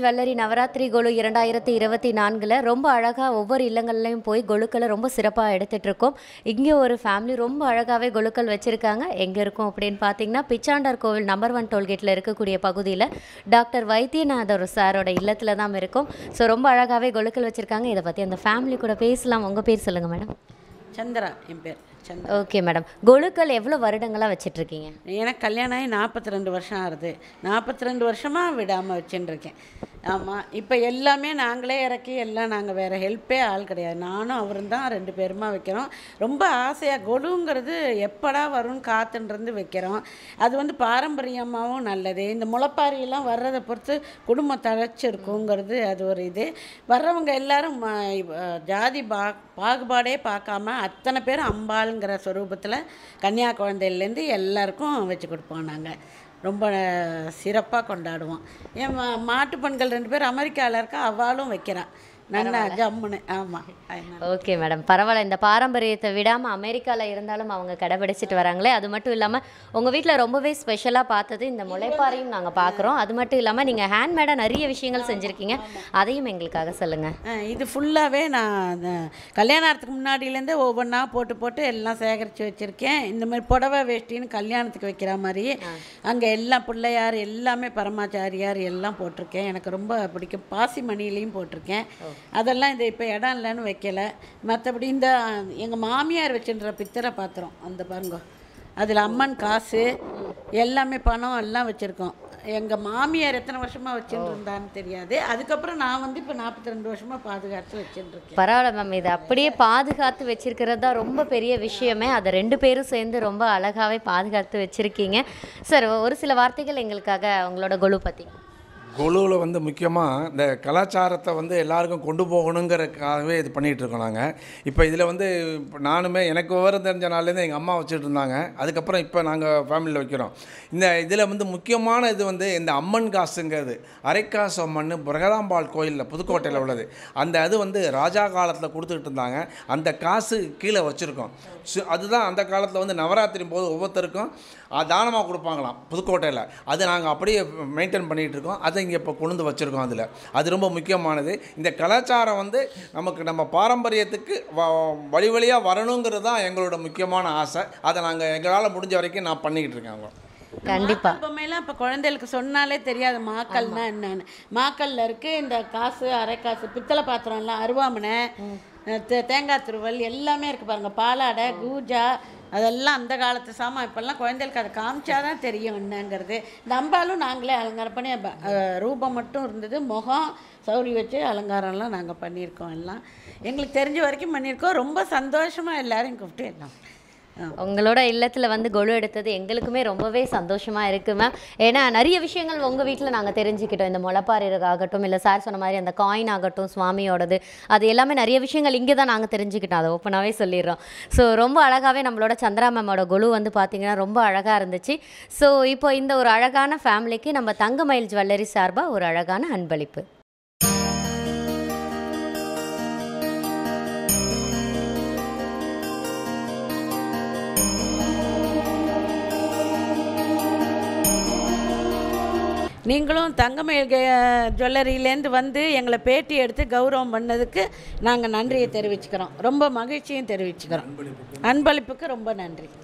Jewellery Navaratri கொலு 2024ல் ரொம்ப அழகாக ஒவ்வொரு இல்லங்கள்லையும் போய் கொலுக்களை ரொம்ப சிறப்பாக எடுத்துகிட்ருக்கோம். இங்கே ஒரு ஃபேமிலி ரொம்ப அழகாகவே கொலுக்கள் வச்சுருக்காங்க. எங்கே இருக்கும் அப்படின்னு பார்த்தீங்கன்னா, பிச்சாண்டார் கோவில் நம்பர் 1 டோல்கேட்டில் இருக்கக்கூடிய பகுதியில் டாக்டர் வைத்தியநாதர் சாரோட இல்லத்தில் தான் இருக்கும். ஸோ ரொம்ப அழகாகவே கொலுக்கள் வச்சுருக்காங்க. இதை பற்றி அந்த ஃபேமிலி கூட பேசலாம். உங்கள் பேர் சொல்லுங்கள் மேடம். சந்திரா என் பேர் சந்திரா. ஓகே மேடம், கொலுக்கள் எவ்வளோ வருடங்களாக வச்சிட்ருக்கீங்க? எனக்கு கல்யாணம் ஆகி 42 வருஷம் ஆகுது. 42 வருஷமாக விடாமல் வச்சுட்டுருக்கேன். ஆமாம், இப்போ எல்லாமே நாங்களே இறக்கி எல்லாம் நாங்கள் வேறு ஹெல்ப்பே ஆள் கிடையாது. நானும் அவரும் தான் 2 பேருமா வைக்கிறோம். ரொம்ப ஆசையாக கொலுங்கிறது எப்படா வரும்னு காத்துன்றது வைக்கிறோம். அது வந்து பாரம்பரியமாகவும் நல்லது. இந்த முளைப்பாரியெல்லாம் வர்றதை பொறுத்து குடும்பம் தழைச்சிருக்குங்கிறது அது ஒரு இது. வர்றவங்க எல்லாரும் ஜாதி பாகுபாடே பார்க்காம அத்தனை பேரும் அம்பாளுங்கிற ஸ்வரூபத்தில் கன்னியா குழந்தையிலேருந்து எல்லாருக்கும் வச்சு கொடுப்போம். நாங்கள் ரொம்ப சிறப்பாக கொண்டாடுவோம். என் மாட்டு பெண்கள் 2 பேர் அமெரிக்காவில் இருக்கா, அவளும் வைக்கிறான் நல்லா ஜம்முன்னு. ஆமாம். ஓகே மேடம், பரவாயில்ல. இந்த பாரம்பரியத்தை விடாமல் அமெரிக்காவில் இருந்தாலும் அவங்க கடைபிடிச்சிட்டு வராங்களே. அது மட்டும் இல்லாமல் உங்கள் வீட்டில் ரொம்பவே ஸ்பெஷலாக பார்த்தது இந்த முளைப்பாறையும் நாங்கள் பார்க்குறோம். அது மட்டும் இல்லாமல் நீங்கள் ஹேண்ட்மேடாக நிறைய விஷயங்கள் செஞ்சுருக்கீங்க, அதையும் எங்களுக்காக சொல்லுங்கள். இது ஃபுல்லாகவே நான் கல்யாணத்துக்கு முன்னாடியிலேருந்தே ஒவ்வொன்றா போட்டு எல்லாம் சேகரித்து வச்சுருக்கேன். இந்த மாதிரி புடவை வேஷ்டின்னு கல்யாணத்துக்கு வைக்கிற மாதிரி அங்கே எல்லாம் பிள்ளையார் எல்லாமே பரமாச்சாரியார் எல்லாம் போட்டிருக்கேன். எனக்கு ரொம்ப பிடிக்கும். பாசி மணிலையும் போட்டிருக்கேன். அதெல்லாம் இந்த இப்போ இடம் இல்லைன்னு வைக்கல. மற்றபடி இந்த எங்கள் மாமியார் வச்சுன்ற பித்தளை பாத்திரம் அந்த பாருங்க, அதில் அம்மன் காசு எல்லாமே பணம் எல்லாம் வச்சுருக்கோம். எங்கள் மாமியார் எத்தனை வருஷமாக வச்சுட்டு இருந்தான்னு தெரியாது. அதுக்கப்புறம் நான் வந்து இப்போ 42 வருஷமாக பாதுகாத்து வச்சுட்டுருக்கேன். பரவாயில்ல மேம், இது அப்படியே பாதுகாத்து வச்சிருக்கிறது தான் ரொம்ப பெரிய விஷயமே. அதை 2 பேரும் சேர்ந்து ரொம்ப அழகாகவே பாதுகாத்து வச்சுருக்கீங்க. சார், ஒரு சில வார்த்தைகள் எங்களுக்காக உங்களோட கொலு பற்றி. கொலுவில் வந்து முக்கியமாக இந்த கலாச்சாரத்தை வந்து எல்லாருக்கும் கொண்டு போகணுங்கிறதுக்காகவே இது பண்ணிகிட்ருக்கோம் நாங்கள். இப்போ இதில் வந்து நானுமே எனக்கு விவரம் தெரிஞ்ச நாள்லேருந்து எங்கள் அம்மா வச்சுட்டு இருந்தாங்க. அதுக்கப்புறம் இப்போ நாங்கள் ஃபேமிலியில் வைக்கிறோம். இந்த இதில் வந்து முக்கியமான இது வந்து இந்த அம்மன் காசுங்கிறது அரைக்காசு அம்மன் பிரகதாம்பாள் கோயிலில் புதுக்கோட்டையில் உள்ளது. அந்த அது வந்து ராஜா காலத்தில் கொடுத்துக்கிட்டு இருந்தாங்க. அந்த காசு கீழே வச்சுருக்கோம். அதுதான் அந்த காலத்தில் வந்து நவராத்திரி போது ஒவ்வொருத்தருக்கும் தானமாக கொடுப்பாங்களாம் புதுக்கோட்டையில். அது நாங்கள் அப்படியே மெயின்டைன் பண்ணிகிட்டு இருக்கோம். அதை இங்கே இப்போ கொண்டு வச்சுருக்கோம். அதில் அது ரொம்ப முக்கியமானது. இந்த கலாச்சாரம் வந்து நம்ம பாரம்பரியத்துக்கு வழி வழியாக வரணுங்கிறது தான் எங்களோட முக்கியமான ஆசை. அதை நாங்கள் எங்களால் முடிஞ்ச வரைக்கும் நான் பண்ணிக்கிட்டு இருக்கேன். அவங்க கண்டிப்பாக பொம்மையெல்லாம் இப்போ குழந்தைகளுக்கு சொன்னாலே தெரியாது மாக்கல்னா என்னன்னு. மாக்கல்ல இருக்குது இந்த காசு அரைக்காசு பித்தளை பாத்திரம்லாம் அருவாமனை தேங்காய் துருவல் எல்லாமே இருக்குது பாருங்கள். பாலாடை கூஜா அதெல்லாம் அந்த காலத்து சாமான். இப்போல்லாம் குழந்தைகளுக்கு அதை காமிச்சாதான் தெரியும் என்னங்கிறது. நம்பாலும் நாங்களே அலங்காரம் பண்ணி ரூபம் மட்டும் இருந்தது, முகம் சௌரி வச்சு அலங்காரம்லாம் நாங்கள் பண்ணியிருக்கோம். எல்லாம் எங்களுக்கு தெரிஞ்ச வரைக்கும் பண்ணியிருக்கோம். ரொம்ப சந்தோஷமாக எல்லோரும் கூப்பிட்டு எல்லாம் உங்களோட இல்லத்தில் வந்து கொலு எடுத்தது எங்களுக்குமே ரொம்பவே சந்தோஷமாக இருக்குது மேம். ஏன்னா நிறைய விஷயங்கள் உங்கள் வீட்டில் நாங்கள் தெரிஞ்சுக்கிட்டோம். இந்த முளைப்பாறையாகட்டும், இல்லை சார் சொன்ன மாதிரி அந்த காயின் ஆகட்டும், சுவாமியோடது, அது எல்லாமே நிறைய விஷயங்கள் இங்கே தான் நாங்கள் தெரிஞ்சுக்கிட்டோம். அதை ஓப்பனாகவே சொல்லிடுறோம். ஸோ ரொம்ப அழகாகவே நம்மளோட சந்திரா மேமோட கொலு வந்து பார்த்திங்கன்னா ரொம்ப அழகாக இருந்துச்சு. ஸோ இப்போ இந்த ஒரு அழகான ஃபேமிலிக்கு நம்ம தங்கமயில் ஜுவல்லரி சார்பாக ஒரு அழகான அன்பளிப்பு. நீங்களும் தங்கமயில் ஜுவல்லரியிலேருந்து வந்து எங்களை பேட்டி எடுத்து கௌரவம் பண்ணதுக்கு நாங்கள் நன்றியை தெரிவிச்சுக்கிறோம். ரொம்ப மகிழ்ச்சியும் தெரிவிச்சுக்கிறோம். அன்பளிப்புக்கு ரொம்ப நன்றி.